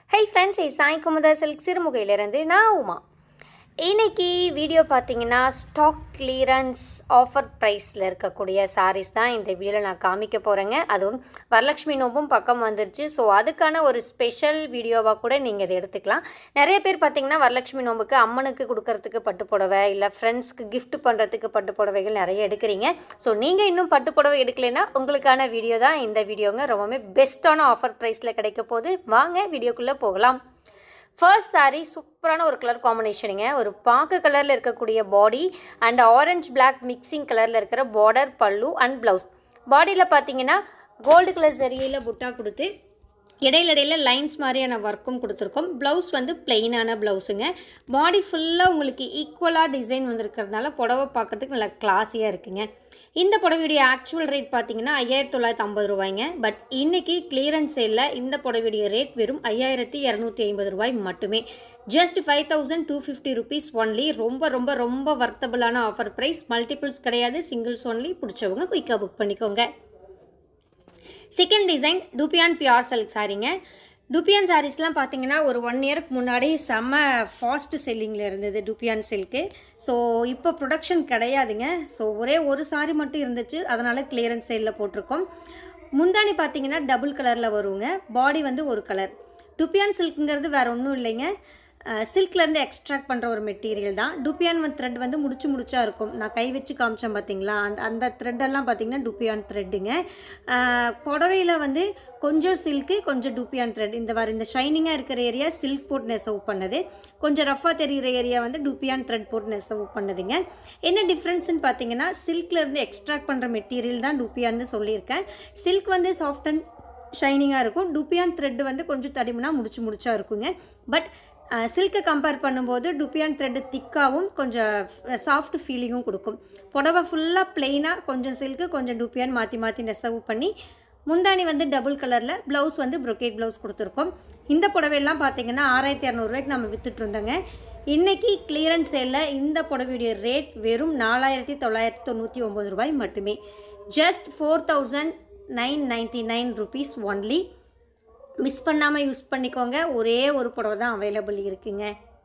Hey friends, it's Sai Kumada Silk Sirumugayilerundu நான் உமா. இன்னைக்கு video பார்த்தீங்கன்னா ஸ்டாக் கிளியரன்ஸ் ஆஃபர் ப்ரைஸில் இருக்கக்கூடிய சாரீஸ் தான் இந்த வீடியோவில் நான் காமிக்க போகிறேங்க. அதுவும் வரலட்சுமி நோம்பும் பக்கம் வந்துருச்சு. ஸோ அதுக்கான ஒரு ஸ்பெஷல் வீடியோவாக கூட நீங்கள் இதை எடுத்துக்கலாம். நிறைய பேர் பார்த்தீங்கன்னா வரலட்சுமி நோம்புக்கு அம்மனுக்கு கொடுக்கறதுக்கு பட்டு புடவை இல்லை ஃப்ரெண்ட்ஸ்க்கு கிஃப்ட் பண்ணுறதுக்கு பட்டு புடவைகள் நிறைய எடுக்கிறீங்க. ஸோ நீங்கள் இன்னும் பட்டு புடவை எடுக்கலைன்னா உங்களுக்கான வீடியோ தான் இந்த வீடியோங்க. ரொம்பவுமே பெஸ்ட்டான ஆஃபர் ப்ரைஸில் கிடைக்க போது. வாங்க வீடியோக்குள்ளே போகலாம். ஃபர்ஸ்ட் சாரீ சூப்பரான ஒரு கலர் காம்பினேஷனுங்க. ஒரு பாக்கு கலரில் இருக்கக்கூடிய body and orange black mixing கலரில் இருக்கிற பார்டர், பல்லு அண்ட் ப்ளவுஸ். பாடியில் பார்த்தீங்கன்னா கோல்டு கலர் ஜரியில் புட்டா கொடுத்து இடையில லைன்ஸ் மாதிரியான ஒர்க்கும் கொடுத்துருக்கோம். ப்ளவுஸ் வந்து பிளெயினான ப்ளவுஸுங்க. பாடி ஃபுல்லாக உங்களுக்கு ஈக்குவலாக டிசைன் வந்துருக்கிறதுனால புடவை பார்க்கறதுக்கு நல்லா கிளாஸியாக இருக்குங்க. இந்த புடவையுடைய ஆக்சுவல் ரேட் பார்த்தீங்கன்னா 5950 ரூபாய்ங்க. பட் இன்றைக்கி கிளியரன்ஸ் சேலில் இந்த புடவையுடைய ரேட் வெறும் 5250 ரூபாய் மட்டுமே. Just 5250 rupees only. ரொம்ப ரொம்ப ரொம்ப வர்த்தபிளான ஆஃபர் ப்ரைஸ். மல்டிபிள்ஸ் கிடையாது, சிங்கிள்ஸ் ஒன்லி. பிடிச்சவங்க குயிக்காக புக் பண்ணிக்கோங்க. Second design dupion pure silk சாரீங்க. டூபியான் சாரீஸ்லாம் பார்த்தீங்கன்னா ஒரு 1 இயருக்கு முன்னாடி செம்ம ஃபாஸ்ட் செல்லிங்கில் இருந்தது டூபியான் சில்க்கு. ஸோ இப்போ ப்ரொடக்ஷன் கிடையாதுங்க. ஸோ ஒரே ஒரு சாரீ மட்டும் இருந்துச்சு, அதனால் கிளியரன்ஸ் சேலில் போட்டிருக்கோம். முந்தானி பார்த்தீங்கன்னா டபுள் கலரில் வருங்க. பாடி வந்து ஒரு கலர். டூபியான் சில்க்குங்கிறது வேறு ஒன்றும் இல்லைங்க, சில்க்லேருந்து எக்ஸ்ட்ராக்ட் பண்ணுற ஒரு மெட்டீரியல் தான். டூபியான் த்ரெட் வந்து முடிச்சா இருக்கும். நான் கை வச்சு காமிச்சேன் பார்த்தீங்களா, அந்த த்ரெட்டெல்லாம் பார்த்தீங்கன்னா டூபியான் த்ரெட்டுங்க. புடவையில் வந்து கொஞ்சம் சில்க்கு கொஞ்சம் டூபியான் த்ரெட். இந்த ஷைனிங்காக இருக்கிற ஏரியா சில்க் போட்டு நெசவு பண்ணது, கொஞ்சம் ரஃபாக தெரிகிற ஏரியா வந்து டூபியான் த்ரெட் போட்டு நெசவு பண்ணதுங்க. என்ன டிஃப்ரென்ஸ்னு பார்த்தீங்கன்னா சில்க்லேருந்து எக்ஸ்ட்ராக்ட் பண்ணுற மெட்டீரியல் தான் டூபியான்னு சொல்லியிருக்கேன். சில்க் வந்து சாஃப்ட் அண்ட் ஷைனிங்காக இருக்கும். டூபியான் த்ரெட் வந்து கொஞ்சம் தடிமனா முடிச்சா இருக்குங்க. பட் சில்கை கம்பேர் பண்ணும்போது டூபியான் த்ரெட்டு திக்காகவும் கொஞ்சம் சாஃப்ட் ஃபீலிங்கும் கொடுக்கும். புடவை ஃபுல்லாக பிளெயினாக கொஞ்சம் சில்க்கு கொஞ்சம் டூபியான் மாற்றி நெசவு பண்ணி, முந்தானி வந்து டபுள் கலரில், ப்ளவுஸ் வந்து ப்ரொக்கேட் ப்ளவுஸ் கொடுத்துருக்கோம். இந்த புடவையெல்லாம் பார்த்தீங்கன்னா 6200 ரூபாய்க்கு நம்ம விற்றுட்ருந்தோங்க. இன்றைக்கி கிளியரன்ஸ் சேலில் இந்த புடவையுடைய ரேட் வெறும் 4999 ரூபாய் மட்டுமே. Just 4999 rupees only. மிஸ் பண்ணாமல் யூஸ் பண்ணிக்கோங்க. ஒரே ஒரு புடவை தான் அவைலபிள் இருக்குங்க.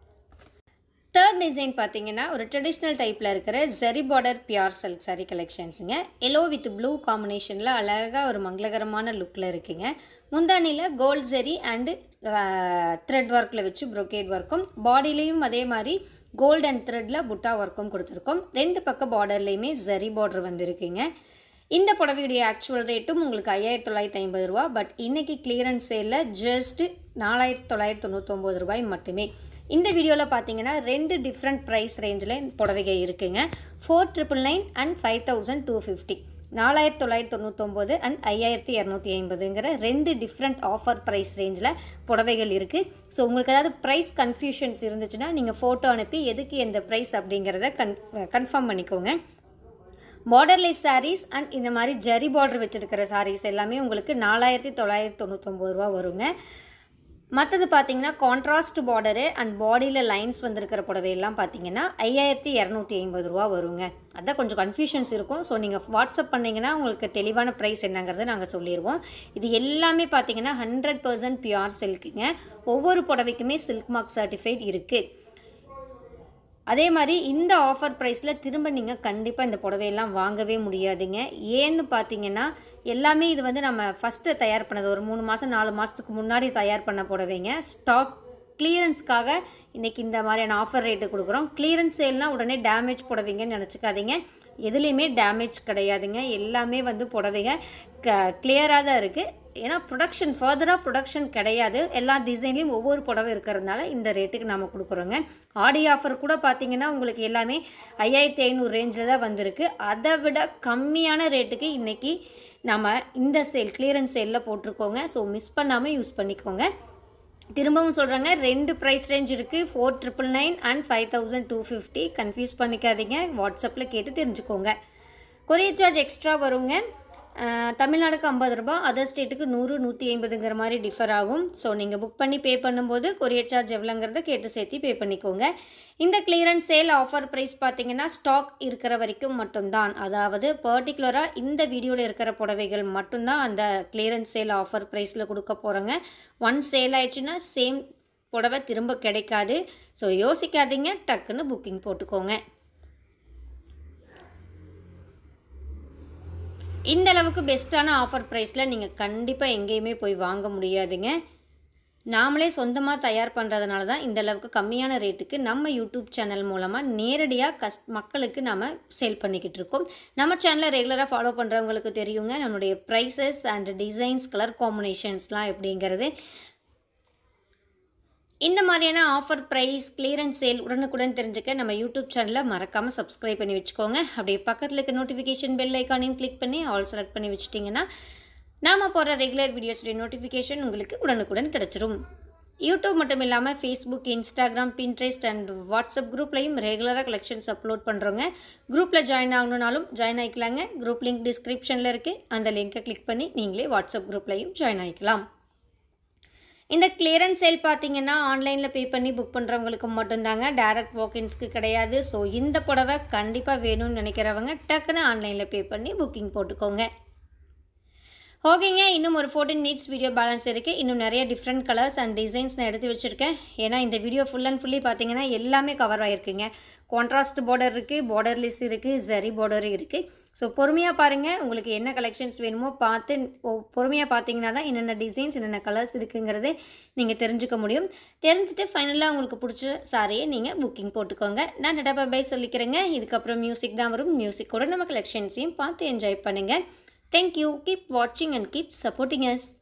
தேர்ட் டிசைன் பார்த்தீங்கன்னா ஒரு ட்ரெடிஷ்னல் டைப்பில் இருக்கிற zari border pure silk sari கலெக்ஷன்ஸுங்க. எல்லோ வித் ப்ளூ காம்பினேஷனில் அழகாக ஒரு மங்களகரமான லுக்கில் இருக்குங்க. முந்தானியில் கோல்ட் ஜரி அண்டு த்ரெட் ஒர்க்கில் வச்சு ப்ரொக்கேட் ஒர்க்கும், பாடியிலையும் அதே மாதிரி கோல்டு அண்ட் த்ரெட்டில் புட்டா ஒர்க்கும் கொடுத்துருக்கோம். 2 பக்க பார்டர்லேயுமே ஜரி பார்டர் வந்துருக்குங்க. இந்த புடவையுடைய ஆக்சுவல் ரேட்டும் உங்களுக்கு 5950 ரூபா. பட் இன்றைக்கி கிளியரன்ஸ் சேலில் ஜஸ்ட்டு 4999 ரூபாய் மட்டுமே. இந்த வீடியோவில் பார்த்தீங்கன்னா 2 டிஃப்ரெண்ட் ப்ரைஸ் ரேஞ்சில் புடவைகள் இருக்குங்க. 4999 அண்ட் 5250. 4999 அண்ட் 5250ங்கிற 2 டிஃப்ரெண்ட் ஆஃபர் ப்ரைஸ் ரேஞ்சில் புடவைகள் இருக்குது. ஸோ உங்களுக்கு ஏதாவது ப்ரைஸ் கன்ஃபியூஷன்ஸ் இருந்துச்சுன்னா நீங்கள் ஃபோட்டோ அனுப்பி எதுக்கு எந்த ப்ரைஸ் அப்படிங்கிறத கன்ஃபார்ம் பண்ணிக்கோங்க. பார்டர்லெஸ் சாரீஸ் அண்ட் இந்த மாதிரி ஜரி பார்டர் வச்சுருக்கிற சாரீஸ் எல்லாமே உங்களுக்கு 4999 ரூபா வருங்க. மற்றது பார்த்தீங்கன்னா கான்ட்ராஸ்ட் பார்டரு அண்ட் பாடியில் லைன்ஸ் வந்திருக்கிற புடவையெல்லாம் பார்த்தீங்கன்னா 5250 ரூபா வருங்க. அதான் கொஞ்சம் கன்ஃபியூஷன்ஸ் இருக்கும். ஸோ நீங்கள் வாட்ஸ்அப் பண்ணிங்கன்னா உங்களுக்கு தெளிவான ப்ரைஸ் என்னங்கிறத நாங்கள் சொல்லிடுவோம். இது எல்லாமே பார்த்தீங்கன்னா 100% பியூர் சில்க்குங்க. ஒவ்வொரு புடவைக்குமே சில்க் மார்க் சர்டிஃபைட் இருக்குது. அதே மாதிரி இந்த ஆஃபர் ப்ரைஸில் திரும்ப நீங்கள் கண்டிப்பாக இந்த புடவையெல்லாம் வாங்கவே முடியாதுங்க. ஏன்னு பார்த்தீங்கன்னா எல்லாமே இது வந்து நம்ம ஃபஸ்ட்டு தயார் பண்ணது, ஒரு 3 மாதம் 4 மாதத்துக்கு முன்னாடி தயார் பண்ண புடவைங்க. ஸ்டாக் கிளியரன்ஸ்க்காக இன்றைக்கி இந்த மாதிரியான ஆஃபர் ரேட்டு கொடுக்குறோம். கிளியரன்ஸ் சேல்னால் உடனே டேமேஜ் புடவைங்கன்னு நினச்சிக்காதீங்க. எதுலேயுமே டேமேஜ் கிடையாதுங்க. எல்லாமே வந்து புடவைங்க கிளியராக தான் இருக்குது. ஏன்னா ஃபர்தராக ப்ரொடக்ஷன் கிடையாது. எல்லா டிசைன்லேயும் ஒவ்வொரு புடவை இருக்கிறதுனால இந்த ரேட்டுக்கு நம்ம கொடுக்குறோங்க. ஆடி ஆஃபர் கூட பார்த்தீங்கன்னா உங்களுக்கு எல்லாமே 5500 ரேஞ்சில் தான் வந்திருக்கு. அதை விட கம்மியான ரேட்டுக்கு இன்றைக்கி நம்ம இந்த கிளியரன்ஸ் சேலில் போட்டிருக்கோங்க. ஸோ மிஸ் பண்ணாமல் யூஸ் பண்ணிக்கோங்க. திரும்பவும் சொல்கிறாங்க, 2 ப்ரைஸ் ரேஞ்ச் இருக்குது, 4999 அண்ட் 5250. கன்ஃபியூஸ் பண்ணிக்காதீங்க. வாட்ஸ்அப்பில் கேட்டு தெரிஞ்சுக்கோங்க. கொரியர் சார்ஜ் எக்ஸ்ட்ரா வருங்க. தமிழ்நாடுக்கு 50 ரூபா, அதர் ஸ்டேட்டுக்கு 100, 150ங்கிற மாதிரி டிஃபர் ஆகும். ஸோ நீங்கள் புக் பண்ணி பே பண்ணும்போது கொரியர் சார்ஜ் எவ்வளோங்கிறத கேட்டு சேர்த்து பே பண்ணிக்கோங்க. இந்த கிளியரன்ஸ் சேல் ஆஃபர் ப்ரைஸ் பார்த்தீங்கன்னா ஸ்டாக் இருக்கிற வரைக்கும் மட்டும்தான். அதாவது பர்டிகுலராக இந்த வீடியோவில் இருக்கிற புடவைகள் மட்டும்தான் அந்த கிளியரன்ஸ் சேல் ஆஃபர் ப்ரைஸில் கொடுக்க போகிறோங்க. ஒன்ஸ் சேல் ஆயிடுச்சுன்னா சேம் புடவை திரும்ப கிடைக்காது. ஸோ யோசிக்காதீங்க, டக்குன்னு புக்கிங் போட்டுக்கோங்க. இந்த அளவுக்கு பெஸ்ட்டான ஆஃபர் ப்ரைஸில் நீங்கள் கண்டிப்பாக எங்கேயுமே போய் வாங்க முடியாதுங்க. நாமளே சொந்தமாக தயார் பண்ணுறதுனால தான் இந்த அளவுக்கு கம்மியான ரேட்டுக்கு நம்ம யூடியூப் சேனல் மூலமாக நேரடியாக மக்களுக்கு நம்ம சேல் பண்ணிக்கிட்டு இருக்கோம். நம்ம சேனலை ரெகுலராக ஃபாலோ பண்ணுறவங்களுக்கு தெரியுங்க நம்மளுடைய ப்ரைஸஸ் அண்ட் டிசைன்ஸ், கலர் காம்பினேஷன்ஸ்லாம் எப்படிங்கிறது. இந்த மாதிரியான ஆஃபர் ப்ரைஸ், கிளியரன்ஸ் சேல் உடனுக்குடன் தெரிஞ்சுக்க நம்ம யூடியூப் சேனலை மறக்காமல் சப்ஸ்கிரைப் பண்ணி வச்சுக்கோங்க. அப்படியே பக்கத்தில் இருக்க நோட்டிஃபிகேஷன் பெல் ஐக்கானையும் கிளிக் பண்ணி ஆல் செலக்ட் பண்ணி வச்சுட்டிங்கன்னா நாம் போகிற ரெகுலர் வீடியோஸுடைய நோட்டிஃபிகேஷன் உங்களுக்கு உடனுக்குடன் கிடச்சிரும். யூடியூப் மட்டும் இல்லாமல் Facebook, Instagram, Pinterest and WhatsApp குரூப்லையும் ரெகுலராக கலெக்ஷன்ஸ் அப்லோட் பண்ணுறோங்க. குரூப்பில் ஜாயின் ஆகணுன்னாலும் ஜாயின் ஆகிக்கலாங்க. குரூப் லிங்க் டிஸ்கிரிப்ஷனில் இருக்குது. அந்த லிங்க்கை கிளிக் பண்ணி நீங்களே வாட்ஸ்அப் குரூப்லையும் ஜாயின் ஆகிக்கலாம். இந்த கிளியரன்ஸ் சேல் பார்த்தீங்கன்னா ஆன்லைனில் பே பண்ணி புக் பண்ணுறவங்களுக்கு மட்டும்தாங்க, டைரக்ட் வாக்கின்ஸ்க்கு கிடையாது. ஸோ இந்த புடவை கண்டிப்பாக வேணும்னு நினைக்கிறவங்க டக்குன்னு ஆன்லைனில் பே பண்ணி புக்கிங் போட்டுக்கோங்க. ஓகேங்க, இன்னும் ஒரு 14 மினிட்ஸ் வீடியோ பேலன்ஸ் இருக்குது. இன்னும் நிறைய டிஃப்ரெண்ட் கலர்ஸ் அண்ட் டிசைன்ஸ் நான் எடுத்து வச்சுருக்கேன். ஏன்னா இந்த வீடியோ ஃபுல் அண்ட் ஃபுல்லி பார்த்தீங்கன்னா எல்லாமே கவர் ஆகிருக்குங்க. கான்ட்ராஸ்ட் பார்டர் இருக்குது, பார்டர்லெஸ் இருக்குது, ஜரி பார்டர் இருக்குது. ஸோ பொறுமையாக பாருங்கள், உங்களுக்கு என்ன கலெக்ஷன்ஸ் வேணுமோ பார்த்து பொறுமையாக பார்த்தீங்கன்னா தான் என்னென்ன டிசைன்ஸ், என்னென்ன கலர்ஸ் இருக்குங்கிறது நீங்கள் தெரிஞ்சுக்க முடியும். தெரிஞ்சுட்டு ஃபைனலாக உங்களுக்கு பிடிச்ச சாரியை நீங்கள் புக்கிங் போட்டுக்கோங்க. நான் டட்டா பை சொல்லிக்கிறேங்க. இதுக்கப்புறம் மியூசிக் தான் வரும். மியூசிக்கோட நம்ம கலெக்ஷன்ஸையும் பார்த்து என்ஜாய் பண்ணுங்கள். Thank you. Keep watching and keep supporting us.